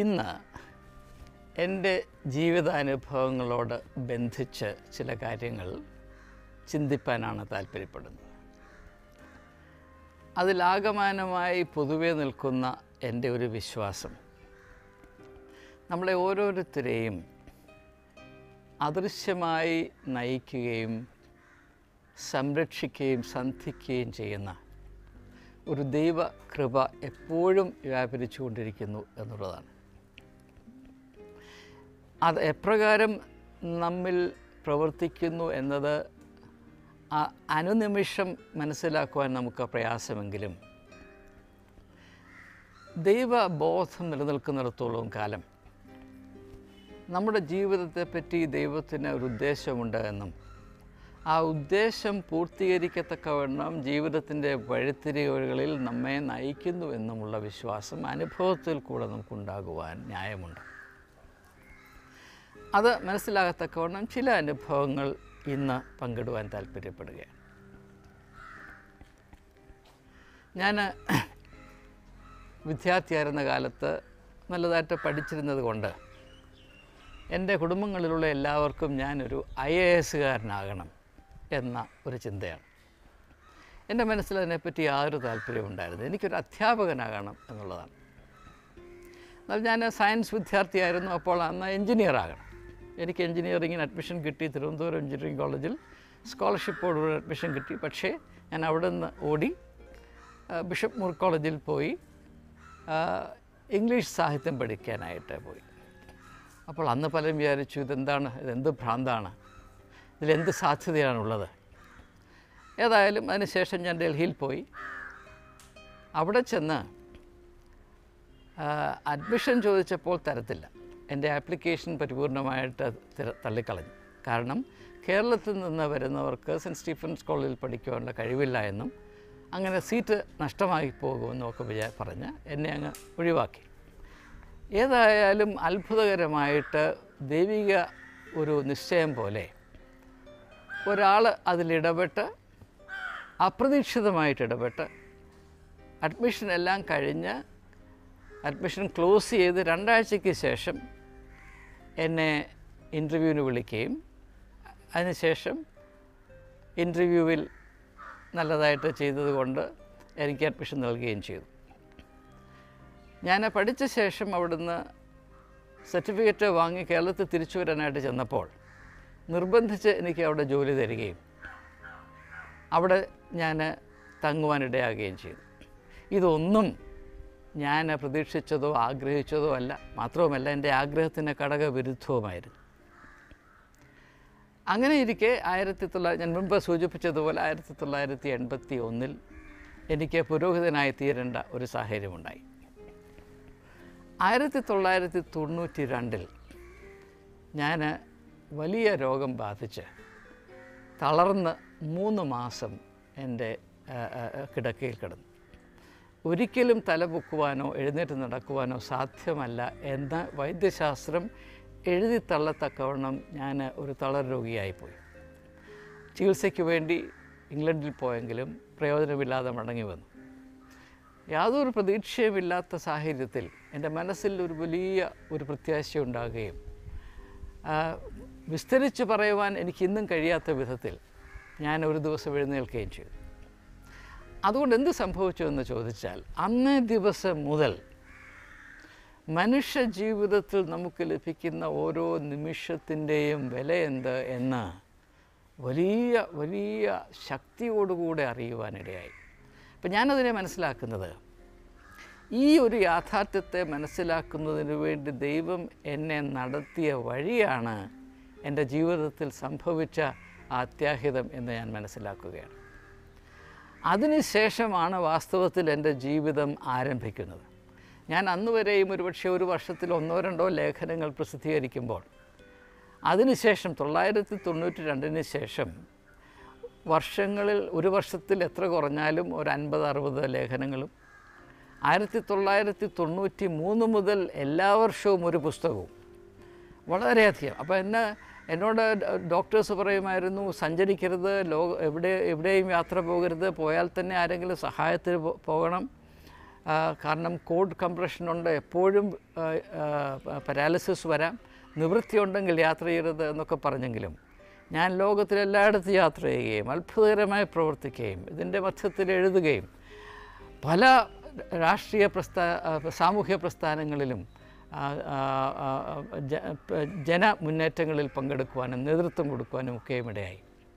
ഇന്ന് എൻ്റെ ജീവിതാനുഭവങ്ങളോട് ബന്ധിച്ച് ചില കാര്യങ്ങൾ ചിന്തിപ്പാനാണ് താല്പര്യപ്പെടുന്നത്. അതിലാകമാനമായി പൊതുവെ നിൽക്കുന്ന എൻ്റെ ഒരു വിശ്വാസം, നമ്മളെ ഓരോരുത്തരെയും അദൃശ്യമായി നയിക്കുകയും സംരക്ഷിക്കുകയും സന്ധിക്കുകയും ചെയ്യുന്ന ഒരു ദൈവകൃപ എപ്പോഴും വ്യാപരിച്ചുകൊണ്ടിരിക്കുന്നു എന്നുള്ളതാണ്. അത് എപ്രകാരം നമ്മിൽ പ്രവർത്തിക്കുന്നു എന്നത് അനുനിമിഷം മനസ്സിലാക്കുവാൻ നമുക്ക് പ്രയാസമെങ്കിലും ദൈവബോധം നിലനിൽക്കുന്നിടത്തോളം കാലം നമ്മുടെ ജീവിതത്തെപ്പറ്റി ദൈവത്തിന് ഒരു ഉദ്ദേശമുണ്ട് എന്നും ആ ഉദ്ദേശം പൂർത്തീകരിക്കത്തക്കവണ്ണം ജീവിതത്തിൻ്റെ വഴിത്തിരിവുകളിൽ നമ്മെ നയിക്കുന്നു എന്നുമുള്ള വിശ്വാസം അനുഭവത്തിൽ കൂടെ നമുക്കുണ്ടാകുവാൻ ന്യായമുണ്ട്. അത് മനസ്സിലാകത്തക്കവണ്ണം ചില അനുഭവങ്ങൾ ഇന്ന് പങ്കിടുവാൻ താല്പര്യപ്പെടുകയാണ്. ഞാൻ വിദ്യാർത്ഥിയായിരുന്ന കാലത്ത് നല്ലതായിട്ട് പഠിച്ചിരുന്നത് കൊണ്ട് എൻ്റെ കുടുംബങ്ങളിലുള്ള എല്ലാവർക്കും ഞാനൊരു IAS-കാരനാകണം എന്ന ഒരു ചിന്തയാണ്. എൻ്റെ മനസ്സിൽ അതിനെപ്പറ്റി യാതൊരു താല്പര്യമുണ്ടായിരുന്നു. എനിക്കൊരു അധ്യാപകനാകണം എന്നുള്ളതാണ്. എന്നാൽ ഞാൻ സയൻസ് വിദ്യാർത്ഥിയായിരുന്നു. അപ്പോൾ അന്ന് എൻജിനീയറാകണം. എനിക്ക് എൻജിനീയറിങ്ങിന് അഡ്മിഷൻ കിട്ടി. തിരുവനന്തപുരം എഞ്ചിനീയറിംഗ് കോളേജിൽ സ്കോളർഷിപ്പോടുകൂടി അഡ്മിഷൻ കിട്ടി. പക്ഷേ ഞാൻ അവിടെ നിന്ന് ഓടി ബിഷപ്പ് മൂർ കോളേജിൽ പോയി ഇംഗ്ലീഷ് സാഹിത്യം പഠിക്കാനായിട്ട് പോയി. അപ്പോൾ അന്ന് പലരും വിചാരിച്ചു, ഇതെന്ത് ഭ്രാന്താണ്, ഇതിലെന്ത് സാധ്യതയാണുള്ളത്. ഏതായാലും അതിനുശേഷം ഞാൻ ഡൽഹിയിൽ പോയി. അവിടെ ചെന്ന് അഡ്മിഷൻ ചോദിച്ചപ്പോൾ തരത്തില്ല. എൻ്റെ ആപ്ലിക്കേഷൻ പരിപൂർണമായിട്ട് തള്ളിക്കളഞ്ഞു. കാരണം കേരളത്തിൽ നിന്ന് വരുന്നവർക്ക് സെൻറ്റ് സ്റ്റീഫൻസ് കോളേജിൽ പഠിക്കുവാനുള്ള കഴിവില്ല എന്നും അങ്ങനെ സീറ്റ് നഷ്ടമായി പോകുമെന്നും ഒക്കെ പറഞ്ഞ് എന്നെ അങ്ങ് ഒഴിവാക്കി. ഏതായാലും അത്ഭുതകരമായിട്ട് ദൈവിക ഒരു നിശ്ചയം പോലെ ഒരാൾ അതിലിടപെട്ട് അപ്രതീക്ഷിതമായിട്ട് ഇടപെട്ട് അഡ്മിഷൻ എല്ലാം കഴിഞ്ഞ് അഡ്മിഷൻ ക്ലോസ് ചെയ്ത് 2 ആഴ്ചയ്ക്ക് ശേഷം എന്നെ ഇൻ്റർവ്യൂവിന് വിളിക്കുകയും അതിനുശേഷം ഇൻ്റർവ്യൂവിൽ നല്ലതായിട്ട് ചെയ്തതുകൊണ്ട് എനിക്ക് അഡ്മിഷൻ നൽകുകയും ചെയ്തു. ഞാൻ പഠിച്ച ശേഷം അവിടുന്ന് സർട്ടിഫിക്കറ്റ് വാങ്ങി കേരളത്തിൽ തിരിച്ചു വരാനായിട്ട് ചെന്നപ്പോൾ നിർബന്ധിച്ച് എനിക്ക് അവിടെ ജോലി തരികയും അവിടെ ഞാൻ തങ്ങുവാനിടയാകുകയും ചെയ്തു. ഇതൊന്നും ഞാൻ പ്രതീക്ഷിച്ചതോ ആഗ്രഹിച്ചതോ അല്ല. മാത്രവുമല്ല, എൻ്റെ ആഗ്രഹത്തിന് ഘടകവിരുദ്ധവുമായിരുന്നു. അങ്ങനെ ഇരിക്കെ ഞാൻ മുമ്പ് സൂചിപ്പിച്ചതുപോലെ 1981 എനിക്ക് പുരോഹിതനായി തീരേണ്ട ഒരു സാഹചര്യമുണ്ടായി. 1992 ഞാൻ വലിയ രോഗം ബാധിച്ച് തളർന്ന് 3 മാസം എൻ്റെ കിടക്കയിൽ കിടന്നു. ഒരിക്കലും തല പൊക്കുവാനോ എഴുന്നേറ്റ് നടക്കുവാനോ സാധ്യമല്ല എന്ന് വൈദ്യശാസ്ത്രം എഴുതി തള്ളത്തക്കവണ്ണം ഞാൻ ഒരു തളർ രോഗിയായിപ്പോയി. ചികിത്സയ്ക്ക് വേണ്ടി ഇംഗ്ലണ്ടിൽ പോയെങ്കിലും പ്രയോജനമില്ലാതെ മടങ്ങി വന്നു. യാതൊരു പ്രതീക്ഷയുമില്ലാത്ത സാഹചര്യത്തിൽ എൻ്റെ മനസ്സിൽ ഒരു വലിയ പ്രത്യാശയുണ്ടാകുകയും വിസ്തരിച്ച് പറയുവാൻ എനിക്കിന്നും കഴിയാത്ത വിധത്തിൽ ഞാൻ ഒരു ദിവസം എഴുന്നേൽക്കുകയും ചെയ്തു. അതുകൊണ്ട് എന്ത് സംഭവിച്ചു എന്ന് ചോദിച്ചാൽ, അന്നേ ദിവസം മുതൽ മനുഷ്യ ജീവിതത്തിൽ നമുക്ക് ലഭിക്കുന്ന ഓരോ നിമിഷത്തിൻ്റെയും വില എന്ത് എന്ന് വലിയ വലിയ ശക്തിയോടുകൂടെ അറിയുവാനിടയായി. അപ്പം ഞാനതിനെ മനസ്സിലാക്കുന്നത്, ഈ ഒരു യാഥാർത്ഥ്യത്തെ മനസ്സിലാക്കുന്നതിന് വേണ്ടി ദൈവം എന്നെ നടത്തിയ വഴിയാണ് എൻ്റെ ജീവിതത്തിൽ സംഭവിച്ച ആ അത്യാഹിതം എന്ന് ഞാൻ മനസ്സിലാക്കുകയാണ്. അതിനുശേഷമാണ് വാസ്തവത്തിൽ എൻ്റെ ജീവിതം ആരംഭിക്കുന്നത്. ഞാൻ അന്നുവരെയും ഒരുപക്ഷെ ഒരു വർഷത്തിൽ 1-2 ലേഖനങ്ങൾ പ്രസിദ്ധീകരിക്കുമ്പോൾ അതിനുശേഷം 1992 ശേഷം വർഷങ്ങളിൽ ഒരു വർഷത്തിൽ എത്ര കുറഞ്ഞാലും ഒരു 50-60 ലേഖനങ്ങളും 1993 മുതൽ എല്ലാ വർഷവും ഒരു പുസ്തകവും, വളരെയധികം. അപ്പോൾ എന്നോട് ഡോക്ടേഴ്സ് പറയുമായിരുന്നു, സഞ്ചരിക്കരുത്, എവിടെയും യാത്ര പോകരുത്, പോയാൽ തന്നെ ആരെങ്കിലും സഹായത്തിന് പോകണം, കാരണം കോഡ് കംപ്രഷനുണ്ട്, എപ്പോഴും പാരാലിസിസ് വരാം, നിവൃത്തിയുണ്ടെങ്കിൽ യാത്ര ചെയ്യരുത് എന്നൊക്കെ പറഞ്ഞെങ്കിലും ഞാൻ ലോകത്തിലെല്ലായിടത്തും യാത്ര ചെയ്യുകയും അത്ഭുതകരമായി പ്രവർത്തിക്കുകയും ഇതിൻ്റെ മധ്യത്തിൽ എഴുതുകയും പല രാഷ്ട്രീയ സാമൂഹ്യ പ്രസ്ഥാനങ്ങളിലും ജനമുന്നേറ്റങ്ങളിൽ പങ്കെടുക്കുവാനും നേതൃത്വം കൊടുക്കുവാനും ഒക്കെയും ഇടയായി.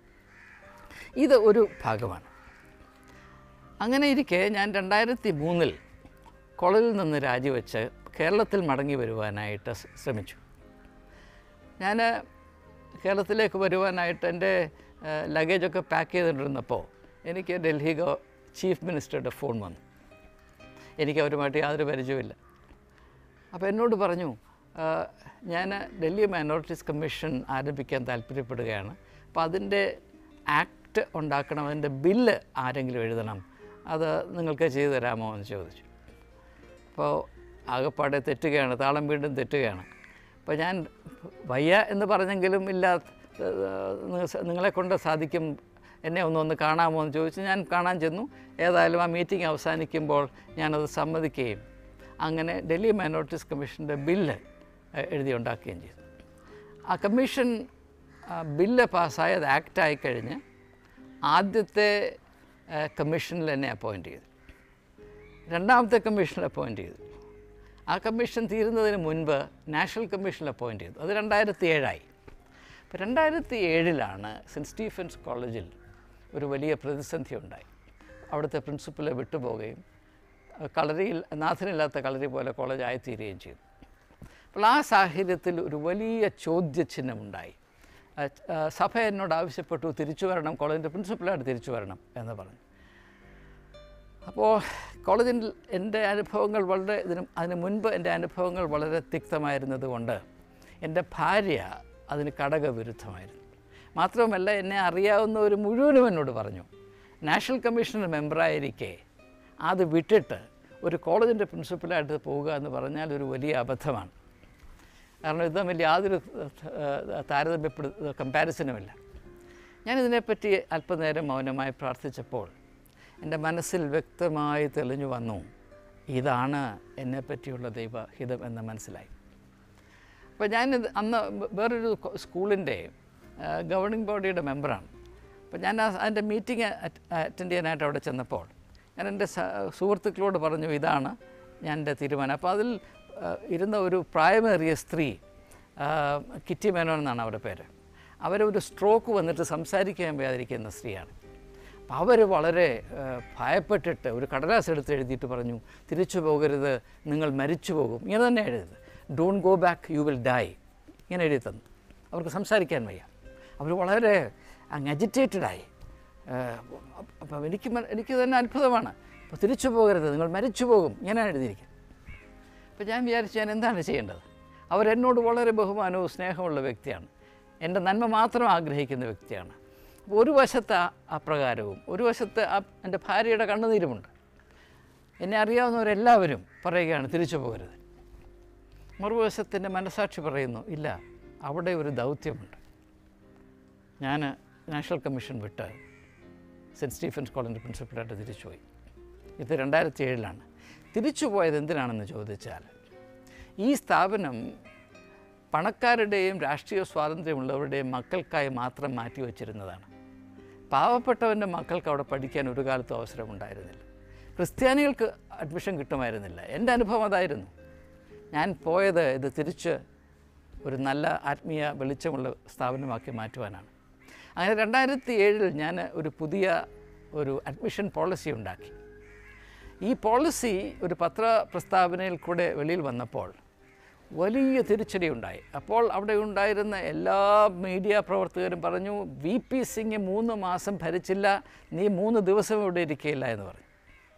ഇത് ഒരു ഭാഗമാണ്. അങ്ങനെ ഇരിക്കെ ഞാൻ 2003 കോളേജിൽ നിന്ന് രാജിവെച്ച് കേരളത്തിൽ മടങ്ങി വരുവാനായിട്ട് ശ്രമിച്ചു. ഞാൻ കേരളത്തിലേക്ക് വരുവാനായിട്ട് എൻ്റെ ലഗേജൊക്കെ പാക്ക് ചെയ്തിട്ടിരുന്നപ്പോൾ എനിക്ക് ഡൽഹി ചീഫ് മിനിസ്റ്ററുടെ ഫോൺ വന്നു. എനിക്ക് അവരുമായിട്ട് യാതൊരു പരിചയമില്ല. അപ്പോൾ എന്നോട് പറഞ്ഞു, ഞാൻ ഡൽഹി മൈനോറിറ്റീസ് കമ്മീഷൻ ആരംഭിക്കാൻ താല്പര്യപ്പെടുകയാണ്, അപ്പോൾ അതിൻ്റെ ആക്ട് ഉണ്ടാക്കണം, അതിൻ്റെ ബില്ല് ആരെങ്കിലും എഴുതണം, അത് നിങ്ങൾക്ക് ചെയ്തു തരാമോ എന്ന് ചോദിച്ചു. അപ്പോൾ ആകെപ്പാടെ തെറ്റുകയാണ്, താളം വീണ്ടും തെറ്റുകയാണ്. അപ്പോൾ ഞാൻ വയ്യ എന്ന് പറഞ്ഞെങ്കിലും ഇല്ല, നിങ്ങളെക്കൊണ്ട് സാധിക്കും, എന്നെ ഒന്ന് കാണാമോ എന്ന് ചോദിച്ചു. ഞാൻ കാണാൻ ചെന്നു. ഏതായാലും ആ മീറ്റിംഗ് അവസാനിക്കുമ്പോൾ ഞാനത് സമ്മതിക്കുകയും അങ്ങനെ ഡൽഹി മൈനോറിറ്റീസ് കമ്മീഷൻ്റെ ബില്ല് എഴുതിയുണ്ടാക്കുകയും ചെയ്തു. ആ കമ്മീഷൻ ബില്ല് പാസ്സായത് ആക്റ്റായി കഴിഞ്ഞ് ആദ്യത്തെ കമ്മീഷനിൽ എന്നെ അപ്പോയിൻ്റ് ചെയ്തു. രണ്ടാമത്തെ കമ്മീഷനിൽ അപ്പോയിൻ്റ് ചെയ്തു. ആ കമ്മീഷൻ തീരുന്നതിന് മുൻപ് നാഷണൽ കമ്മീഷനിൽ അപ്പോയിൻ്റ് ചെയ്തു. അത് 2007 അപ്പോൾ 2007 സെൻറ്റ് സ്റ്റീഫൻസ് കോളേജിൽ ഒരു വലിയ പ്രതിസന്ധി ഉണ്ടായി. അവിടുത്തെ പ്രിൻസിപ്പലെ വിട്ടുപോവുകയും കളരിയിൽ നാഥനില്ലാത്ത കളരി പോലെ കോളേജ് ആയിത്തീരുകയും ചെയ്തു. അപ്പോൾ ആ സാഹചര്യത്തിൽ ഒരു വലിയ ചോദ്യചിഹ്നമുണ്ടായി. സഭ എന്നോട് ആവശ്യപ്പെട്ടു തിരിച്ചു വരണം, കോളേജിൻ്റെ പ്രിൻസിപ്പലായിട്ട് തിരിച്ചു വരണം എന്ന് പറഞ്ഞു. അപ്പോൾ കോളേജിൽ എൻ്റെ അനുഭവങ്ങൾ അതിന് മുൻപ് എൻ്റെ അനുഭവങ്ങൾ വളരെ തിക്തമായിരുന്നത് കൊണ്ട് എൻ്റെ ഭാര്യ അതിന് കടകവിരുദ്ധമായിരുന്നു. മാത്രവുമല്ല, എന്നെ അറിയാവുന്നവർ മുഴുവനും എന്നോട് പറഞ്ഞു, നാഷണൽ കമ്മീഷൻ്റെ മെമ്പറായിരിക്കെ അത് വിട്ടിട്ട് ഒരു കോളേജിൻ്റെ പ്രിൻസിപ്പലായിട്ട് പോവുക എന്ന് പറഞ്ഞാൽ ഒരു വലിയ അബദ്ധമാണ്. കാരണം ഇത് തമ്മിൽ യാതൊരു കമ്പാരിസനുമില്ല. ഞാനിതിനെപ്പറ്റി അല്പനേരം മൗനമായി പ്രാർത്ഥിച്ചപ്പോൾ എൻ്റെ മനസ്സിൽ വ്യക്തമായി തെളിഞ്ഞു വന്നു, ഇതാണ് എന്നെപ്പറ്റിയുള്ള ദൈവഹിതം എന്ന് മനസ്സിലായി. അപ്പോൾ ഞാൻ അന്ന് വേറൊരു സ്കൂളിൻ്റെ ഗവർണിംഗ് ബോഡിയുടെ മെമ്പറാണ്. അപ്പോൾ ഞാൻ അതിൻ്റെ മീറ്റിംഗ് അറ്റൻഡ് ചെയ്യാനായിട്ട് അവിടെ ചെന്നപ്പോൾ ഞാൻ എൻ്റെ സുഹൃത്തുക്കളോട് പറഞ്ഞു, ഇതാണ് ഞാൻ എൻ്റെ തീരുമാനം. അപ്പോൾ അതിൽ ഇരുന്ന ഒരു പ്രായമേറിയ സ്ത്രീ, കിറ്റി മേനോൻ എന്നാണ് അവരുടെ പേര്, അവരൊരു സ്ട്രോക്ക് വന്നിട്ട് സംസാരിക്കാൻ വയ്യാതിരിക്കുന്ന സ്ത്രീയാണ്. അപ്പോൾ അവർ വളരെ ഭയപ്പെട്ടിട്ട് ഒരു കടലാസ് എടുത്ത് എഴുതിയിട്ട് പറഞ്ഞു, തിരിച്ചു പോകരുത്, നിങ്ങൾ മരിച്ചു പോകും. ഇങ്ങനെ തന്നെ എഴുതരുത്, don't go back, you will die, ഇങ്ങനെ എഴുതി തന്നു. അവർക്ക് സംസാരിക്കാൻ വയ്യ. അവർ വളരെ അങ്ങ് അജിറ്റേറ്റഡായി. അപ്പം എനിക്ക് തന്നെ അത്ഭുതമാണ്. അപ്പോൾ തിരിച്ചു പോകരുത്, നിങ്ങൾ മരിച്ചു പോകും, ഇങ്ങനെയാണ് എഴുതിയിരിക്കുന്നത്. അപ്പോൾ ഞാൻ വിചാരിച്ചു, ഞാൻ എന്താണ് ചെയ്യേണ്ടത്? അവരെന്നോട് വളരെ ബഹുമാനവും സ്നേഹമുള്ള വ്യക്തിയാണ്, എൻ്റെ നന്മ മാത്രം ആഗ്രഹിക്കുന്ന വ്യക്തിയാണ്. അപ്പോൾ ഒരു വശത്ത് അപ്രകാരവും ഒരു വശത്ത് എൻ്റെ ഭാര്യയുടെ കണ്ണുനീരുമുണ്ട്. എന്നെ അറിയാവുന്നവരെല്ലാവരും പറയുകയാണ് തിരിച്ചു പോകരുത്. മറുവശത്ത് എൻ്റെ മനസാക്ഷി പറയുന്നു, ഇല്ല, അവിടെ ഒരു ദൗത്യമുണ്ട്. ഞാൻ നാഷണൽ കമ്മീഷൻ വിട്ട് സെൻറ്റ് സ്റ്റീഫൻസ് കോളേജിൻ്റെ പ്രിൻസിപ്പലായിട്ട് തിരിച്ചുപോയി. ഇത് 2007 തിരിച്ചു പോയത് എന്തിനാണെന്ന് ചോദിച്ചാൽ, ഈ സ്ഥാപനം പണക്കാരുടെയും രാഷ്ട്രീയ സ്വാതന്ത്ര്യമുള്ളവരുടെയും മക്കൾക്കായി മാത്രം മാറ്റിവെച്ചിരുന്നതാണ്. പാവപ്പെട്ടവൻ്റെ മക്കൾക്ക് അവിടെ പഠിക്കാൻ ഒരു കാലത്തും അവസരമുണ്ടായിരുന്നില്ല. ക്രിസ്ത്യാനികൾക്ക് അഡ്മിഷൻ കിട്ടുമായിരുന്നില്ല. എൻ്റെ അനുഭവം അതായിരുന്നു. ഞാൻ പോയത് ഇത് തിരിച്ച് ഒരു നല്ല ആത്മീയ വെളിച്ചമുള്ള സ്ഥാപനമാക്കി മാറ്റുവാനാണ്. അങ്ങനെ 2007 ഞാൻ ഒരു പുതിയ അഡ്മിഷൻ പോളിസി ഉണ്ടാക്കി. ഈ പോളിസി ഒരു പ്രസ്താവനയിൽ കൂടെ വെളിയിൽ വന്നപ്പോൾ വലിയ തിരിച്ചടി ഉണ്ടായി. അപ്പോൾ അവിടെ ഉണ്ടായിരുന്ന എല്ലാ മീഡിയ പ്രവർത്തകരും പറഞ്ഞു, VP സിംഗ് 3 മാസം ഭരിച്ചില്ല, നീ 3 ദിവസം ഇവിടെ ഇരിക്കുകയില്ല എന്ന് പറഞ്ഞു.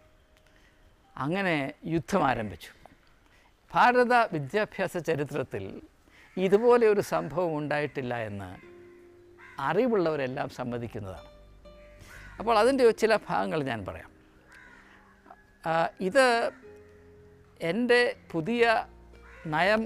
അങ്ങനെ യുദ്ധം ആരംഭിച്ചു. ഭാരത വിദ്യാഭ്യാസ ചരിത്രത്തിൽ ഇതുപോലെ ഒരു സംഭവം ഉണ്ടായിട്ടില്ല എന്ന് അറിവുള്ളവരെല്ലാം സമ്മതിക്കുന്നതാണ്. അപ്പോൾ അതിൻ്റെ ചില ഭാഗങ്ങൾ ഞാൻ പറയാം. ഇത് എൻ്റെ പുതിയ നയം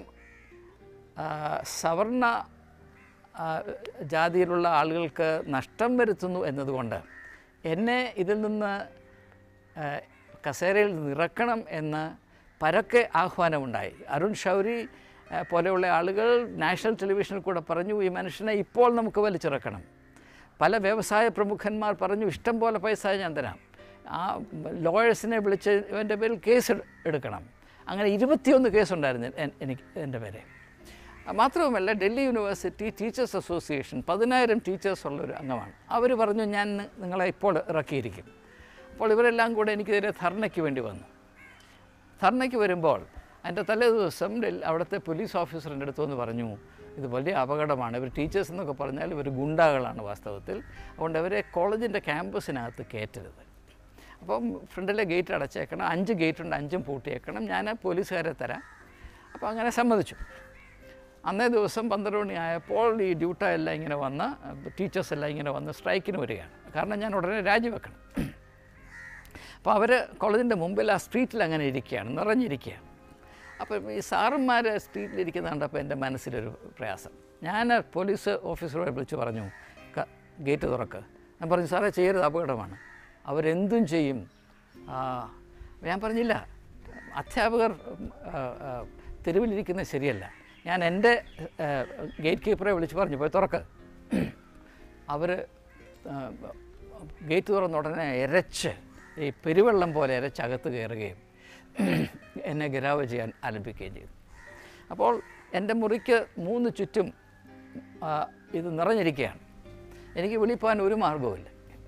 സവർണ ജാതിയിലുള്ള ആളുകൾക്ക് നഷ്ടം വരുത്തുന്നു എന്നതുകൊണ്ട് എന്നെ ഇതിൽ നിന്ന് കസേരയിൽ നിറക്കണം എന്ന് പരക്കെ ആഹ്വാനമുണ്ടായി. അരുൺ ഷൗരി പോലെയുള്ള ആളുകൾ നാഷണൽ ടെലിവിഷനിൽ കൂടെ പറഞ്ഞു, ഈ മനുഷ്യനെ ഇപ്പോൾ നമുക്ക് വലിച്ചിറക്കണം. പല വ്യവസായ പ്രമുഖന്മാർ പറഞ്ഞു, ഇഷ്ടം പോലെ പൈസ ഞാൻ തരാം. ആ ലോയേഴ്സിനെ വിളിച്ച് ഇവൻ്റെ പേരിൽ കേസ് എടുക്കണം. അങ്ങനെ 21 കേസുണ്ടായിരുന്നു എൻ്റെ പേരെ. മാത്രവുമല്ല, ഡൽഹി യൂണിവേഴ്സിറ്റി ടീച്ചേഴ്സ് അസോസിയേഷൻ 10,000 ടീച്ചേഴ്സുള്ളൊരു അംഗമാണ്. അവർ പറഞ്ഞു, ഞാൻ നിങ്ങളെ ഇപ്പോൾ ഇറക്കിയിരിക്കും. അപ്പോൾ ഇവരെല്ലാം കൂടെ എനിക്കെതിരെ ധർണയ്ക്ക് വേണ്ടി വന്നു. ധർണയ്ക്ക് വരുമ്പോൾ അതിൻ്റെ തലേ ദിവസം അവിടുത്തെ പോലീസ് ഓഫീസറിൻ്റെ അടുത്ത് വന്ന് പറഞ്ഞു, ഇത് വലിയ അപകടമാണ്, ഇവർ ടീച്ചേഴ്സ് എന്നൊക്കെ പറഞ്ഞാൽ ഇവർ ഗുണ്ടകളാണ് വാസ്തവത്തിൽ, അതുകൊണ്ട് അവരെ കോളേജിൻ്റെ ക്യാമ്പസിനകത്ത് കയറ്റരുത്. അപ്പം ഫ്രണ്ടിലെ ഗേറ്റ് അടച്ചേക്കണം, 5 ഗേറ്റുണ്ട്, 5ഉം പൂട്ടിയേക്കണം, ഞാൻ പോലീസുകാരെ തരാം. അപ്പോൾ അങ്ങനെ സമ്മതിച്ചു. അന്നേ ദിവസം 12 മണിയായപ്പോൾ ഈ ഡ്യൂട്ട എല്ലാം ഇങ്ങനെ വന്ന്, ടീച്ചേഴ്സ് എല്ലാം ഇങ്ങനെ വന്ന് സ്ട്രൈക്കിന് വരികയാണ്. കാരണം ഞാൻ ഉടനെ രാജിവെക്കണം. അപ്പോൾ അവർ കോളേജിൻ്റെ മുമ്പിൽ ആ സ്ട്രീറ്റിൽ അങ്ങനെ ഇരിക്കുകയാണ്, നിറഞ്ഞിരിക്കുകയാണ്. അപ്പോൾ ഈ സാറന്മാർ സ്ട്രീറ്റിലിരിക്കുന്ന കണ്ടപ്പോൾ എൻ്റെ മനസ്സിലൊരു പ്രയാസം. ഞാൻ പോലീസ് ഓഫീസറോട് വിളിച്ച് പറഞ്ഞു, ഗേറ്റ് തുറക്ക്. ഞാൻ പറഞ്ഞു, സാറേ ചെയ്യരുത്, അപകടമാണ്, അവരെന്തും ചെയ്യും. ഞാൻ പറഞ്ഞില്ല, അധ്യാപകർ തെരുവിലിരിക്കുന്നത് ശരിയല്ല. ഞാൻ എൻ്റെ ഗേറ്റ് കീപ്പറെ വിളിച്ച് പറഞ്ഞു, പോയി തുറക്ക്. അവർ ഗേറ്റ് തുറന്ന ഉടനെ ഇരച്ച്, ഈ പെരുവെള്ളം പോലെ ഇരച്ചകത്ത് കയറുകയും എന്നെ ഗരാവ് ചെയ്യാൻ ആരംഭിക്കുകയും ചെയ്തു. അപ്പോൾ എൻ്റെ മുറിക്ക് 3 ചുറ്റും ഇത് നിറഞ്ഞിരിക്കുകയാണ്. എനിക്ക് വിളിപ്പോകാൻ ഒരു മാർഗവുമില്ല.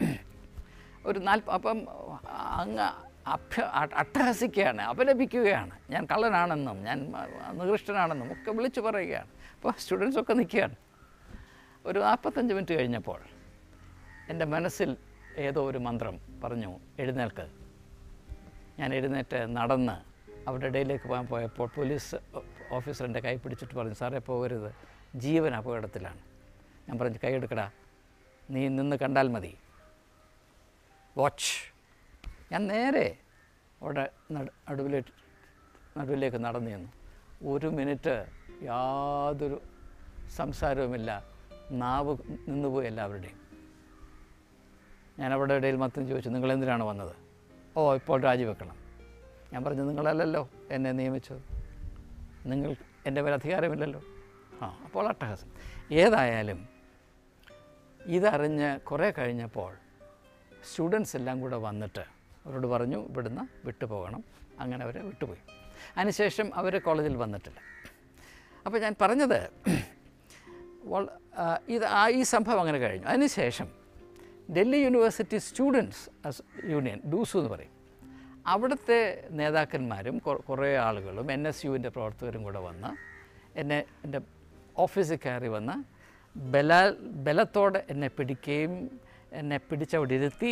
അപ്പം അങ്ങ് അട്ടഹസിക്കുകയാണ്, അപലപിക്കുകയാണ്, ഞാൻ കള്ളനാണെന്നും ഞാൻ നികൃഷ്ടനാണെന്നും ഒക്കെ വിളിച്ചു പറയുകയാണ്. അപ്പോൾ സ്റ്റുഡൻസൊക്കെ നിൽക്കുകയാണ്. ഒരു 45 മിനിറ്റ് കഴിഞ്ഞപ്പോൾ എൻ്റെ മനസ്സിൽ ഏതോ ഒരു മന്ത്രം പറഞ്ഞു, എഴുന്നേൽക്ക്. ഞാൻ എഴുന്നേറ്റ് നടന്ന് അവരുടെ ഇടയിലേക്ക് പോകാൻ പോയപ്പോൾ പോലീസ് ഓഫീസറിൻ്റെ കൈ പിടിച്ചിട്ട് പറഞ്ഞു, സാറേ പോകരുത്, ജീവൻ അപകടത്തിലാണ്. ഞാൻ പറഞ്ഞു, കൈയെടുക്കടാ, നീ നിന്ന് കണ്ടാൽ മതി, വാച്ച്. ഞാൻ നേരെ അവിടെ നടുവിലേക്ക് നടന്നു ചെന്നു. 1 മിനിറ്റ് യാതൊരു സംസാരവുമില്ല, നാവ് നിന്നുപോയി എല്ലാവരുടെയും. ഞാൻ അവരുടെ ഇടയിൽ മൊത്തം ചോദിച്ചു, നിങ്ങളെന്തിനാണ് വന്നത്? ഓ, ഇപ്പോൾ രാജിവെക്കണം. ഞാൻ പറഞ്ഞു, നിങ്ങളല്ലല്ലോ എന്നെ നിയമിച്ചത്, നിങ്ങൾ എൻ്റെ മേൽ അധികാരമില്ലല്ലോ. അപ്പോൾ അട്ടഹാസം. ഏതായാലും ഇതറിഞ്ഞ് കുറേ കഴിഞ്ഞപ്പോൾ സ്റ്റുഡൻസ് എല്ലാം കൂടെ വന്നിട്ട് അവരോട് പറഞ്ഞു, ഇവിടുന്ന് വിട്ടുപോകണം. അങ്ങനെ അവരെ വിട്ടുപോയി. അതിനുശേഷം അവർ കോളേജിൽ വന്നിട്ടില്ല. അപ്പോൾ ഞാൻ പറഞ്ഞത്, ഈ സംഭവം അങ്ങനെ കഴിഞ്ഞു. അതിനുശേഷം Delhi university students union, DUSU എന്ന് പറയും, അവിടുത്തെ നേതാക്കന്മാരും കുറേ ആളുകളും NSUവിൻ്റെ പ്രവർത്തകരും കൂടെ വന്ന് എൻ്റെ ഓഫീസിൽ കയറി വന്ന് ബലത്തോടെ എന്നെ പിടിക്കുകയും എന്നെ പിടിച്ചവിടെ ഇരുത്തി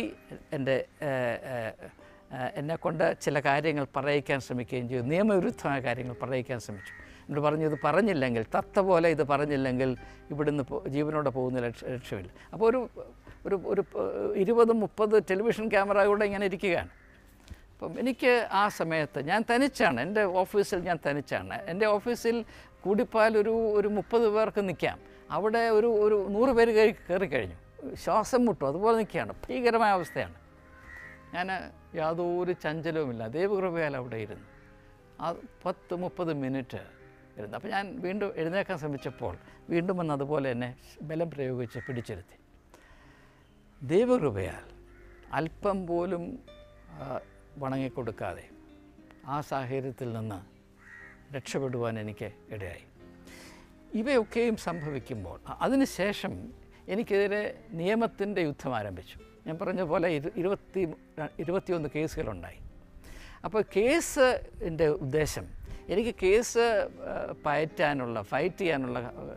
എന്നെക്കൊണ്ട് ചില കാര്യങ്ങൾ പറയിക്കാൻ ശ്രമിക്കുകയും ചെയ്തു. നിയമവിരുദ്ധമായ കാര്യങ്ങൾ പറയിക്കാൻ ശ്രമിച്ചു. എന്നോട് പറഞ്ഞു, ഇത് പറഞ്ഞില്ലെങ്കിൽ, തത്ത പോലെ ഇത് പറഞ്ഞില്ലെങ്കിൽ ഇവിടുന്ന് ജീവനോടെ പോകുന്ന ലക്ഷ്യമില്ല. അപ്പോൾ ഒരു 20-30 ടെലിവിഷൻ ക്യാമറ കൂടെ ഇങ്ങനെ ഇരിക്കുകയാണ്. അപ്പം എനിക്ക് ആ സമയത്ത് ഞാൻ തനിച്ചാണ്, എൻ്റെ ഓഫീസിൽ ഞാൻ തനിച്ചാണ്. എൻ്റെ ഓഫീസിൽ കൂടിപ്പാൽ ഒരു 30 പേർക്ക് നിൽക്കാം. അവിടെ ഒരു 100 പേര് കയറി കഴിഞ്ഞു. ശ്വാസം മുട്ടും, അതുപോലെ നിൽക്കുകയാണ്. ഭീകരമായ അവസ്ഥയാണ്. ഞാൻ യാതൊരു ചഞ്ചലവുമില്ല, ദൈവകൃപയാൽ അവിടെ ഇരുന്നു. 10-30 മിനിറ്റ് ഇരുന്നു. അപ്പോൾ ഞാൻ വീണ്ടും എഴുന്നേക്കാൻ ശ്രമിച്ചപ്പോൾ വീണ്ടും വന്ന് അതുപോലെ എന്നെ ബലം പ്രയോഗിച്ച് പിടിച്ചിരുത്തി. ദൈവകൃപയാൽ അല്പം പോലും വണങ്ങിക്കൊടുക്കാതെ ആ സാഹചര്യത്തിൽ നിന്ന് രക്ഷപ്പെടുവാൻ എനിക്ക് ഇടയായി. ഇവയൊക്കെയും സംഭവിക്കുമ്പോൾ അതിനുശേഷം എനിക്കെതിരെ നിയമത്തിൻ്റെ യുദ്ധം ആരംഭിച്ചു. ഞാൻ പറഞ്ഞ പോലെ 21 കേസുകളുണ്ടായി. അപ്പോൾ കേസിൻ്റെ ഉദ്ദേശം, എനിക്ക് കേസ് ഫൈറ്റ് ചെയ്യാനുള്ള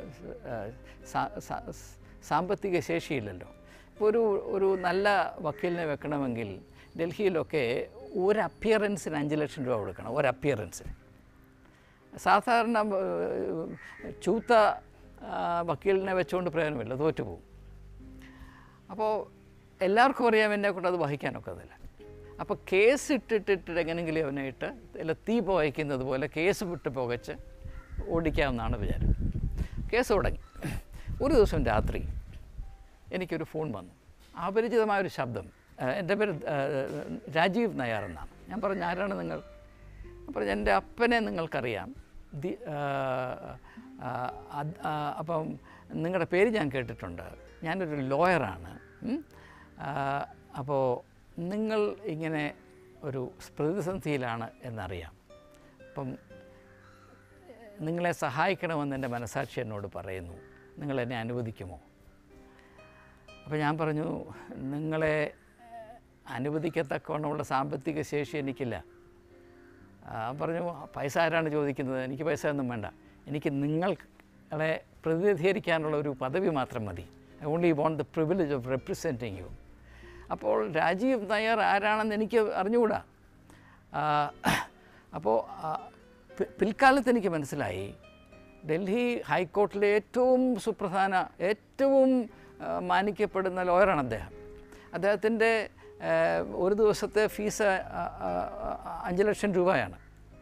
സാമ്പത്തിക ശേഷിയില്ലല്ലോ. ഇപ്പോൾ ഒരു നല്ല വക്കീലിനെ വെക്കണമെങ്കിൽ ഡൽഹിയിലൊക്കെ ഒരു അപ്പിയറൻസിന് 5 ലക്ഷം രൂപ കൊടുക്കണം. ഒരു അപ്പിയറൻസിന്. സാധാരണ ചൂത്ത വക്കീലിനെ വെച്ചുകൊണ്ട് പ്രയോജനമില്ല, തോറ്റുപോകും. അപ്പോൾ എല്ലാവർക്കും അറിയാം എന്നെക്കൊണ്ട് അത് വഹിക്കാനൊക്കത്തില്ല. അപ്പോൾ കേസ് ഇട്ടിട്ട് എങ്ങനെയെങ്കിലും അവനെ ഇട്ട് അല്ല തീ പുകയ്ക്കുന്നത് പോലെ കേസ് വിട്ട് പുകച്ച് ഓടിക്കാമെന്നാണ് വിചാരം. കേസ് തുടങ്ങി. ഒരു ദിവസം രാത്രി എനിക്കൊരു ഫോൺ വന്നു. അപരിചിതമായൊരു ശബ്ദം. എൻ്റെ പേര് രാജീവ് നായർ എന്നാണ്. ഞാൻ പറഞ്ഞു, ആരാണ് നിങ്ങൾ? പറഞ്ഞു, എൻ്റെ അപ്പനെ നിങ്ങൾക്കറിയാം, അപ്പം നിങ്ങളുടെ പേര് ഞാൻ കേട്ടിട്ടുണ്ട്, ഞാനൊരു ലോയറാണ്. അപ്പോൾ നിങ്ങൾ ഇങ്ങനെ ഒരു പ്രതിസന്ധിയിലാണ് എന്നറിയാം. അപ്പം നിങ്ങളെ സഹായിക്കണമെന്ന് എൻ്റെ മനസാക്ഷി എന്നോട് പറയുന്നു. നിങ്ങളെന്നെ അനുവദിക്കുമോ? അപ്പോൾ ഞാൻ പറഞ്ഞു, നിങ്ങളെ അനുവദിക്കത്തക്കവണ്ണമുള്ള സാമ്പത്തിക ശേഷി എനിക്കില്ല. പറഞ്ഞു, പൈസ ആരാണ് ചോദിക്കുന്നത്? എനിക്ക് പൈസ ഒന്നും വേണ്ട, എനിക്ക് നിങ്ങളെ പ്രതിനിധീകരിക്കാനുള്ള ഒരു പദവി മാത്രം മതി. I only want the privilege of representing you. അപ്പോൾ രാജീവ് നായർ ആരാണെന്ന് എനിക്ക് അറിഞ്ഞുകൂടാ. അപ്പോൾ പിൽക്കാലത്ത് എനിക്ക് മനസ്സിലായി, ഡൽഹി ഹൈക്കോർട്ടിലെ ഏറ്റവും സുപ്രധാന, ഏറ്റവും മാനിക്കപ്പെടുന്ന ലോയറാണ് അദ്ദേഹം. അദ്ദേഹത്തിൻ്റെ ഒരു ദിവസത്തെ ഫീസ് 5 ലക്ഷം രൂപയാണ്.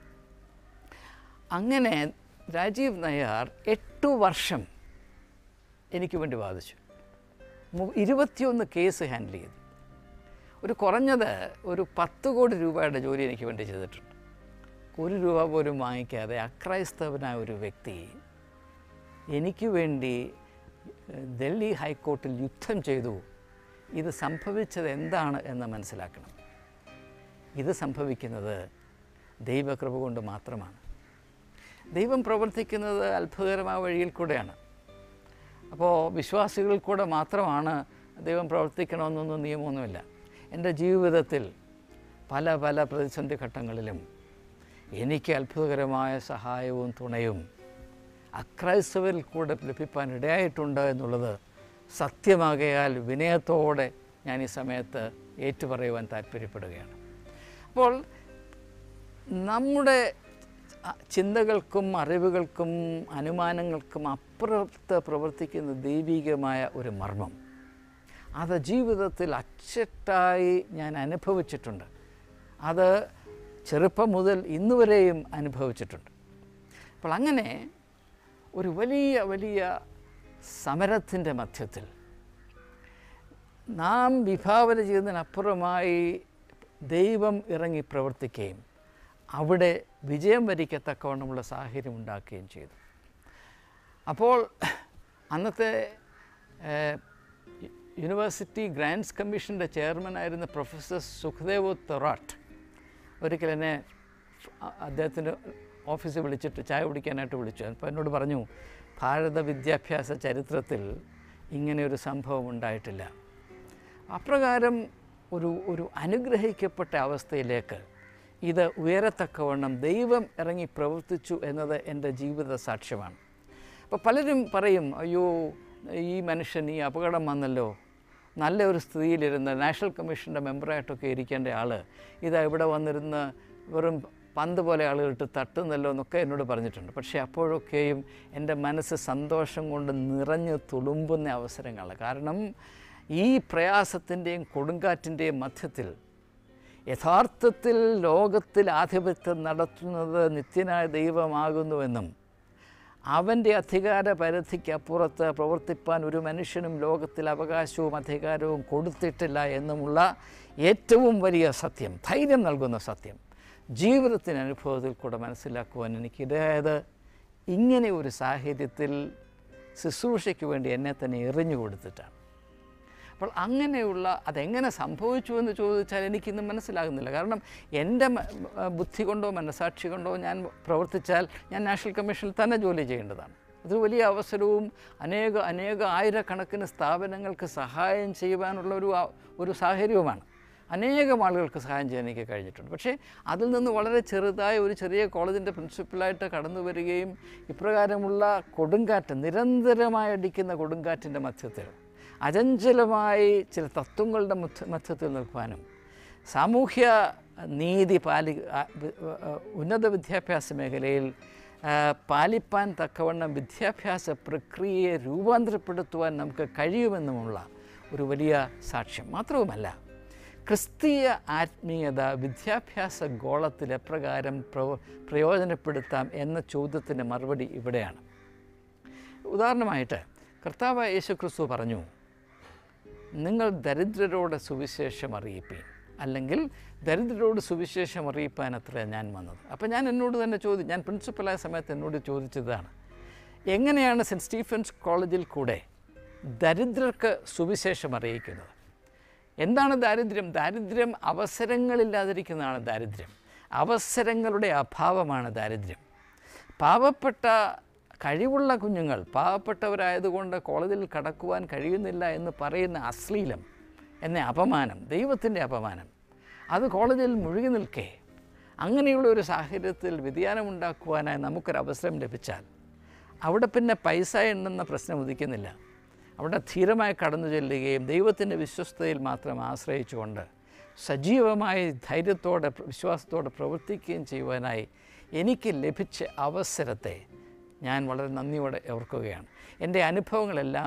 അങ്ങനെ രാജീവ് നായർ 8 വർഷം എനിക്ക് വേണ്ടി വാദിച്ചു. 21 കേസ് ഹാൻഡിൽ ചെയ്തു. ഒരു കുറഞ്ഞത് ഒരു 10 കോടി രൂപയുടെ ജോലി എനിക്ക് വേണ്ടി ചെയ്തിട്ടുണ്ട്. 1 രൂപ പോലും വാങ്ങിക്കാതെ അക്രൈസ്തവനായ ഒരു വ്യക്തി എനിക്ക് വേണ്ടി ഡൽഹി ഹൈക്കോർട്ടിൽ യുദ്ധം ചെയ്തു. ഇത് സംഭവിച്ചത് എന്താണ് എന്ന് മനസ്സിലാക്കണം. ഇത് സംഭവിക്കുന്നത് ദൈവകൃപ കൊണ്ട് മാത്രമാണ്. ദൈവം പ്രവർത്തിക്കുന്നത് അത്ഭുതകരമായ വഴിയിൽ കൂടെയാണ്. അപ്പോൾ വിശ്വാസികളിൽ കൂടെ മാത്രമാണ് ദൈവം പ്രവർത്തിക്കണമെന്നൊന്നും നിയമമൊന്നുമില്ല. എൻ്റെ ജീവിതത്തിൽ പല പല പ്രതിസന്ധി ഘട്ടങ്ങളിലും എനിക്ക് അത്ഭുതകരമായ സഹായവും തുണയും അക്രൈസ്തവരിൽ കൂടെ ലഭിക്കാൻ ഇടയായിട്ടുണ്ട് എന്നുള്ളത് സത്യമാകയാൽ വിനയത്തോടെ ഞാൻ ഈ സമയത്ത് ഏറ്റുപറയുവാൻ താല്പര്യപ്പെടുകയാണ്. അപ്പോൾ നമ്മുടെ ചിന്തകൾക്കും അറിവുകൾക്കും അനുമാനങ്ങൾക്കും അപ്പുറത്ത് പ്രവർത്തിക്കുന്ന ദൈവികമായ ഒരു മർമ്മം, അത് ജീവിതത്തിൽ അച്ചട്ടായി ഞാൻ അനുഭവിച്ചിട്ടുണ്ട്. അത് ചെറുപ്പം മുതൽ ഇന്നുവരെയും അനുഭവിച്ചിട്ടുണ്ട്. അപ്പോൾ അങ്ങനെ ഒരു വലിയ വലിയ സമരത്തിൻ്റെ മധ്യത്തിൽ നാം വിഭാവന ചെയ്യുന്നതിനപ്പുറമായി ദൈവം ഇറങ്ങി പ്രവർത്തിക്കുകയും അവിടെ വിജയം വരിക്കത്തക്കവണ്ണമുള്ള സാഹചര്യം ഉണ്ടാക്കുകയും ചെയ്തു. അപ്പോൾ അന്നത്തെ യൂണിവേഴ്സിറ്റി ഗ്രാൻഡ്സ് കമ്മീഷൻ്റെ ചെയർമാനായിരുന്ന പ്രൊഫസർ സുഖദേവ് തൊറാട്ട് ഒരിക്കൽ എന്നെ അദ്ദേഹത്തിൻ്റെ ഓഫീസിൽ വിളിച്ചിട്ട് ചായ കുടിക്കാനായിട്ട് വിളിച്ചു. അപ്പോൾ എന്നോട് പറഞ്ഞു, ഭാരത വിദ്യാഭ്യാസ ചരിത്രത്തിൽ ഇങ്ങനെയൊരു സംഭവം ഉണ്ടായിട്ടില്ല. അപ്രകാരം ഒരു അനുഗ്രഹിക്കപ്പെട്ട അവസ്ഥയിലേക്ക് ഇത് ഉയരത്തക്കവണ്ണം ദൈവം ഇറങ്ങി പ്രവർത്തിച്ചു എന്നത് എൻ്റെ ജീവിത സാക്ഷ്യമാണ്. അപ്പോൾ പലരും പറയും, അയ്യോ ഈ മനുഷ്യൻ ഈ അപകടം വന്നല്ലോ, നല്ല ഒരു സ്ഥിതിയിലിരുന്ന് നാഷണൽ കമ്മീഷൻ്റെ മെമ്പറായിട്ടൊക്കെ ഇരിക്കേണ്ട ആൾ ഇതാ ഇവിടെ വന്നിരുന്ന് വെറും പന്ത് പോലെ ആളുകളിട്ട് തട്ടുന്നല്ലോ എന്നൊക്കെ എന്നോട് പറഞ്ഞിട്ടുണ്ട്. പക്ഷേ അപ്പോഴൊക്കെയും എൻ്റെ മനസ്സ് സന്തോഷം കൊണ്ട് നിറഞ്ഞ് തുളുമ്പുന്ന അവസരങ്ങളാണ്. കാരണം ഈ പ്രയാസത്തിൻ്റെയും കൊടുങ്കാറ്റിൻ്റെയും മധ്യത്തിൽ യഥാർത്ഥത്തിൽ ലോകത്തിൽ ആധിപത്യം നടത്തുന്നത് നിത്യനായ ദൈവമാകുന്നുവെന്നും അവൻ്റെ അധികാര പരിധിക്കപ്പുറത്ത് പ്രവർത്തിപ്പാൻ ഒരു മനുഷ്യനും ലോകത്തിൽ അവകാശവും അധികാരവും കൊടുത്തിട്ടില്ല എന്നുമുള്ള ഏറ്റവും വലിയ സത്യം, ധൈര്യം നൽകുന്ന സത്യം ജീവിതത്തിന് അനുഭവത്തിൽ കൂടെ മനസ്സിലാക്കുവാൻ എനിക്കിടയായത് ഇങ്ങനെ ഒരു സാഹചര്യത്തിൽ ശുശ്രൂഷയ്ക്ക് വേണ്ടി എന്നെ തന്നെ എറിഞ്ഞു കൊടുത്തിട്ടാണ്. അപ്പോൾ അങ്ങനെയുള്ള അതെങ്ങനെ സംഭവിച്ചു എന്ന് ചോദിച്ചാൽ എനിക്കിന്ന് മനസ്സിലാകുന്നില്ല. കാരണം എൻ്റെ ബുദ്ധി കൊണ്ടോ മനസാക്ഷി കൊണ്ടോ ഞാൻ ഞാൻ നാഷണൽ കമ്മീഷനിൽ തന്നെ ജോലി ചെയ്യേണ്ടതാണ്. അത് വലിയ അവസരവും അനേക ആയിരക്കണക്കിന് സ്ഥാപനങ്ങൾക്ക് സഹായം ചെയ്യുവാനുള്ള ഒരു സാഹചര്യവുമാണ്. അനേകം ആളുകൾക്ക് സഹായം ചെയ്യാൻ എനിക്ക് കഴിഞ്ഞിട്ടുണ്ട്. പക്ഷേ അതിൽ നിന്ന് വളരെ ചെറുതായ ഒരു ചെറിയ കോളേജിൻ്റെ പ്രിൻസിപ്പലായിട്ട് കടന്നു വരികയും ഇപ്രകാരമുള്ള കൊടുങ്കാറ്റ്, നിരന്തരമായി അടിക്കുന്ന കൊടുങ്കാറ്റിൻ്റെ മധ്യത്തിൽ അചഞ്ചലമായി ചില തത്വങ്ങളുടെ മധ്യത്തിൽ നിൽക്കുവാനും സാമൂഹ്യ നീതി ഉന്നത വിദ്യാഭ്യാസ മേഖലയിൽ പാലിപ്പാൻ തക്കവണ്ണം വിദ്യാഭ്യാസ പ്രക്രിയയെ രൂപാന്തരപ്പെടുത്തുവാൻ നമുക്ക് കഴിയുമെന്നുമുള്ള ഒരു വലിയ സാക്ഷ്യം. മാത്രവുമല്ല, ക്രിസ്തീയ ആത്മീയത വിദ്യാഭ്യാസ ഗോളത്തിൽ എപ്രകാരം പ്രയോജനപ്പെടുത്താം എന്ന ചോദ്യത്തിൻ്റെ മറുപടി ഇവിടെയാണ്. ഉദാഹരണമായിട്ട് കർത്താവ് യേശുക്രിസ്തു പറഞ്ഞു, നിങ്ങൾ ദരിദ്രരോട് സുവിശേഷം അറിയിപ്പീൻ. അല്ലെങ്കിൽ ദരിദ്രരോട് സുവിശേഷം അറിയിപ്പാനത്ര ഞാൻ വന്നത്. അപ്പോൾ ഞാൻ എന്നോട് തന്നെ ഞാൻ പ്രിൻസിപ്പലായ സമയത്ത് എന്നോട് ചോദിച്ചതാണ്, എങ്ങനെയാണ് സെൻറ്റ് സ്റ്റീഫൻസ് കോളേജിൽ കൂടെ ദരിദ്രർക്ക് സുവിശേഷം അറിയിക്കുന്നത്? എന്താണ് ദാരിദ്ര്യം? ദാരിദ്ര്യം അവസരങ്ങളില്ലാതിരിക്കുന്നതാണ് ദാരിദ്ര്യം. അവസരങ്ങളുടെ അഭാവമാണ് ദാരിദ്ര്യം. പാവപ്പെട്ട കഴിവുള്ള കുഞ്ഞുങ്ങൾ പാവപ്പെട്ടവരായതുകൊണ്ട് കോളേജിൽ കടക്കുവാൻ കഴിയുന്നില്ല എന്ന് പറയുന്ന അശ്ലീലം എന്ന അപമാനം, ദൈവത്തിൻ്റെ അപമാനം, അത് കോളേജിൽ മുഴുകി നിൽക്കേ അങ്ങനെയുള്ള ഒരു സാഹചര്യത്തിൽ വ്യതിയാനമുണ്ടാക്കുവാനായി നമുക്കൊരവസരം ലഭിച്ചാൽ അവിടെ പിന്നെ പൈസ എണ്ണുന്ന പ്രശ്നം ഉദിക്കുന്നില്ല. അവിടെ ധീരമായി കടന്നു ചെല്ലുകയും ദൈവത്തിൻ്റെ വിശ്വസ്തയിൽ മാത്രം ആശ്രയിച്ചുകൊണ്ട് സജീവമായി ധൈര്യത്തോടെ വിശ്വാസത്തോടെ പ്രവർത്തിക്കുകയും ചെയ്യുവാനായി എനിക്ക് ലഭിച്ച അവസരത്തെ ഞാൻ വളരെ നന്ദിയോടെ ഓർക്കുകയാണ്. എൻ്റെ അനുഭവങ്ങളെല്ലാം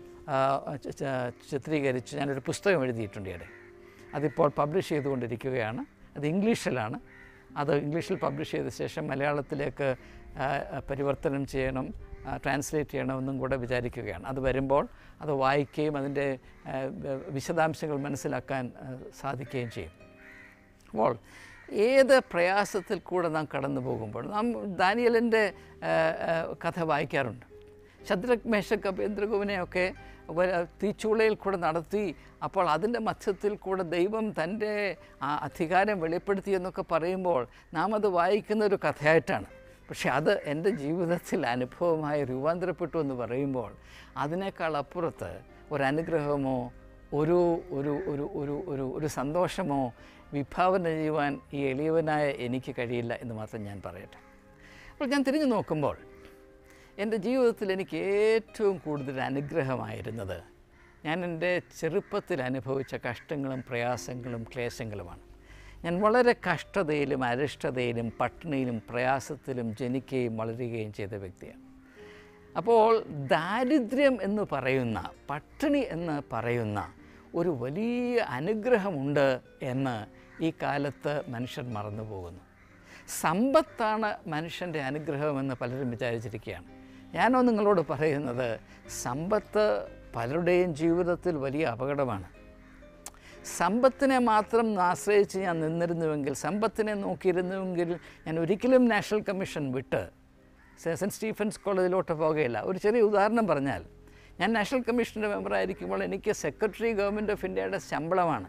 ചിത്രീകരിച്ച് ഞാനൊരു പുസ്തകം എഴുതിയിട്ടുണ്ട് ഇവിടെ. അതിപ്പോൾ പബ്ലിഷ് ചെയ്തുകൊണ്ടിരിക്കുകയാണ്. അത് ഇംഗ്ലീഷിലാണ്. അത് ഇംഗ്ലീഷിൽ പബ്ലിഷ് ചെയ്ത ശേഷം മലയാളത്തിലേക്ക് പരിവർത്തനം ചെയ്യണം, ട്രാൻസ്ലേറ്റ് ചെയ്യണമെന്നും കൂടെ വിചാരിക്കുകയാണ്. അത് വരുമ്പോൾ അത് വായിക്കുകയും അതിൻ്റെ വിശദാംശങ്ങൾ മനസ്സിലാക്കാൻ സാധിക്കുകയും ചെയ്യും. അപ്പോൾ ഏത് പ്രയാസത്തിൽ കൂടെ നാം കടന്നു പോകുമ്പോൾ നാം ദാനിയേലിൻ്റെ കഥ വായിക്കാറുണ്ട്. ശദ്രക് മേശക് അബേദ്നെഗോവിനെയൊക്കെ തീച്ചൂളയിൽ കൂടെ നടത്തി, അപ്പോൾ അതിൻ്റെ മധ്യത്തിൽ കൂടെ ദൈവം തൻ്റെ അധികാരം വെളിപ്പെടുത്തി എന്നൊക്കെ പറയുമ്പോൾ നാം അത് വായിക്കുന്ന ഒരു കഥയായിട്ടാണ്. പക്ഷെ അത് എൻ്റെ ജീവിതത്തിൽ അനുഭവമായി രൂപാന്തരപ്പെട്ടു എന്ന് പറയുമ്പോൾ അതിനേക്കാൾ അപ്പുറത്ത് ഒരനുഗ്രഹമോ ഒരു ഒരു ഒരു ഒരു ഒരു ഒരു സന്തോഷമോ വിഭാവന ചെയ്യുവാൻ ഈ എളിയവനായ എനിക്ക് കഴിയില്ല എന്ന് മാത്രം ഞാൻ പറയട്ടെ. അപ്പോൾ ഞാൻ തിരിഞ്ഞു നോക്കുമ്പോൾ എൻ്റെ ജീവിതത്തിൽ എനിക്ക് ഏറ്റവും കൂടുതൽ അനുഗ്രഹമായിരുന്നത് ഞാൻ എൻ്റെ ചെറുപ്പത്തിൽ അനുഭവിച്ച കഷ്ടങ്ങളും പ്രയാസങ്ങളും ക്ലേശങ്ങളുമാണ്. ഞാൻ വളരെ കഷ്ടതയിലും അരിഷ്ടതയിലും പട്ടിണിയിലും പ്രയാസത്തിലും ജനിക്കുകയും വളരുകയും ചെയ്ത വ്യക്തിയാണ്. അപ്പോൾ ദാരിദ്ര്യം എന്ന് പറയുന്ന, പട്ടിണി എന്ന് പറയുന്ന ഒരു വലിയ അനുഗ്രഹമുണ്ട് എന്ന് ഈ കാലത്ത് മനുഷ്യൻ മറന്നു പോകുന്നു. സമ്പത്താണ് മനുഷ്യൻ്റെ അനുഗ്രഹമെന്ന് പലരും വിചാരിച്ചിരിക്കുകയാണ്. ഞാനോ നിങ്ങളോട് പറയുന്നത്, സമ്പത്ത് പലരുടെയും ജീവിതത്തിൽ വലിയ അപകടമാണ്. സമ്പത്തിനെ മാത്രം ആശ്രയിച്ച് ഞാൻ നിന്നിരുന്നുവെങ്കിൽ, സമ്പത്തിനെ നോക്കിയിരുന്നുവെങ്കിൽ ഞാൻ ഒരിക്കലും നാഷണൽ കമ്മീഷൻ വിട്ട് സെൻറ്റ് സ്റ്റീഫൻസ് കോളേജിലോട്ട് പോകുകയില്ല. ഒരു ചെറിയ ഉദാഹരണം പറഞ്ഞാൽ, ഞാൻ നാഷണൽ കമ്മീഷൻ്റെ മെമ്പറായിരിക്കുമ്പോൾ എനിക്ക് സെക്രട്ടറി ഗവൺമെൻറ് ഓഫ് ഇന്ത്യയുടെ ശമ്പളമാണ്.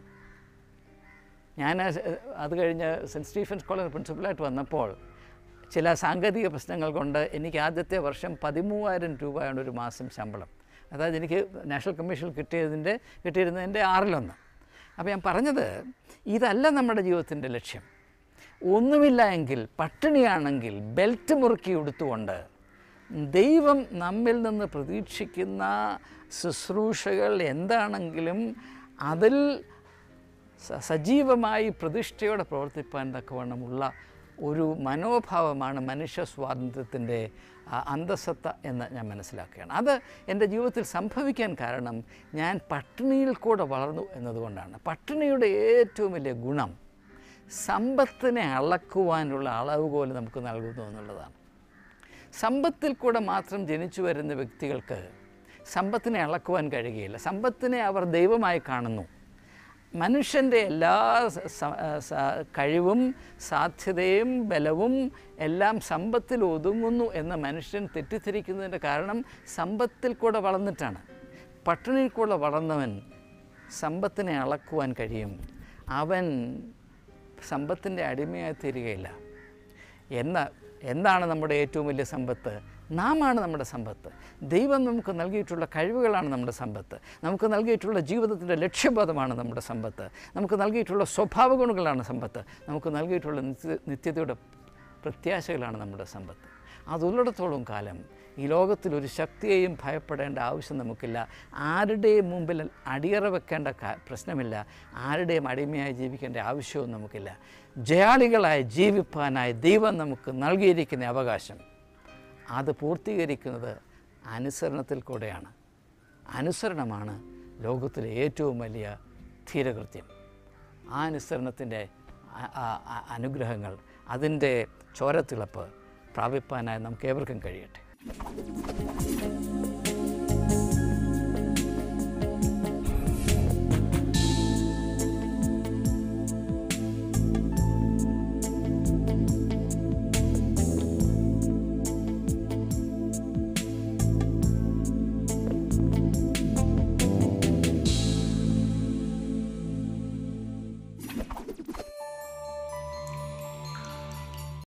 ഞാൻ അത് കഴിഞ്ഞ് സെൻറ്റ് സ്റ്റീഫൻസ് കോളേജ് പ്രിൻസിപ്പലായിട്ട് വന്നപ്പോൾ ചില സാങ്കേതിക പ്രശ്നങ്ങൾ കൊണ്ട് എനിക്ക് ആദ്യത്തെ വർഷം 13,000 രൂപയാണ് ഒരു മാസം ശമ്പളം. അതായത് എനിക്ക് നാഷണൽ കമ്മീഷൻ കിട്ടിയിരുന്നതിൻ്റെ 1/6. അപ്പോൾ ഞാൻ പറഞ്ഞത്, ഇതല്ല നമ്മുടെ ജീവിതത്തിൻ്റെ ലക്ഷ്യം. ഒന്നുമില്ല എങ്കിൽ, പട്ടിണിയാണെങ്കിൽ ബെൽറ്റ് മുറുക്കി ഉടുത്തുകൊണ്ട് ദൈവം നമ്മിൽ നിന്ന് പ്രതീക്ഷിക്കുന്ന ശുശ്രൂഷകൾ എന്താണെങ്കിലും അതിൽ സജീവമായി പ്രതിഷ്ഠയോടെ പ്രവർത്തിപ്പാൻ തക്കവണ്ണമുള്ള ഒരു മനോഭാവമാണ് മനുഷ്യ സ്വാതന്ത്ര്യത്തിൻ്റെ അന്തസത്ത എന്ന് ഞാൻ മനസ്സിലാക്കുകയാണ്. അത് എൻ്റെ ജീവിതത്തിൽ സംഭവിക്കാൻ കാരണം ഞാൻ പട്ടിണിയിൽ കൂടെ വളർന്നു എന്നതുകൊണ്ടാണ്. പട്ടിണിയുടെ ഏറ്റവും വലിയ ഗുണം സമ്പത്തിനെ അളക്കുവാനുള്ള അളവുകോൽ നമുക്ക് നൽകുന്നു എന്നുള്ളതാണ്. സമ്പത്തിൽ കൂടെ മാത്രം ജനിച്ചു വരുന്ന വ്യക്തികൾക്ക് സമ്പത്തിനെ അളക്കുവാൻ കഴിയുകയില്ല. സമ്പത്തിനെ അവർ ദൈവമായി കാണുന്നു. മനുഷ്യൻ്റെ എല്ലാ കഴിവും സാധ്യതയും ബലവും എല്ലാം സമ്പത്തിൽ ഒതുങ്ങുന്നു എന്ന് മനുഷ്യൻ തെറ്റിദ്ധരിക്കുന്നതിൻ്റെ കാരണം സമ്പത്തിൽ കൂടെ വളർന്നിട്ടാണ്. പട്ടിണിയിൽ കൂടെ വളർന്നവൻ സമ്പത്തിനെ അളക്കുവാൻ കഴിയും. അവൻ സമ്പത്തിൻ്റെ അടിമയായി തീരുകയില്ല. എന്താണ് നമ്മുടെ ഏറ്റവും വലിയ സമ്പത്ത്? നാമാണ് നമ്മുടെ സമ്പത്ത്. ദൈവം നമുക്ക് നൽകിയിട്ടുള്ള കഴിവുകളാണ് നമ്മുടെ സമ്പത്ത്. നമുക്ക് നൽകിയിട്ടുള്ള ജീവിതത്തിൻ്റെ ലക്ഷ്യബോധമാണ് നമ്മുടെ സമ്പത്ത്. നമുക്ക് നൽകിയിട്ടുള്ള സ്വഭാവ ഗുണങ്ങളാണ് സമ്പത്ത്. നമുക്ക് നൽകിയിട്ടുള്ള നിത്യതയുടെ പ്രത്യാശകളാണ് നമ്മുടെ സമ്പത്ത്. അതുള്ളിടത്തോളം കാലം ഈ ലോകത്തിൽ ഒരു ശക്തിയെയും ഭയപ്പെടേണ്ട ആവശ്യം നമുക്കില്ല. ആരുടെയും മുമ്പിൽ അടിയറ വെക്കേണ്ട പ്രശ്നമില്ല. ആരുടെയും അടിമയായി ജീവിക്കേണ്ട ആവശ്യവും നമുക്കില്ല. ജയാളികളായി ജീവിപ്പാനായി ദൈവം നമുക്ക് നൽകിയിരിക്കുന്ന അവകാശം അത് പൂർത്തീകരിക്കുന്നത് അനുസരണത്തിൽ കൂടെയാണ്. അനുസരണമാണ് ലോകത്തിലെ ഏറ്റവും വലിയ ധീരകൃത്യം. ആ അനുസരണത്തിൻ്റെ അനുഗ്രഹങ്ങൾ, അതിൻ്റെ ചോരത്തിളപ്പ് പ്രാപിപ്പാനായി നമുക്ക് ഏവർക്കും കഴിയട്ടെ.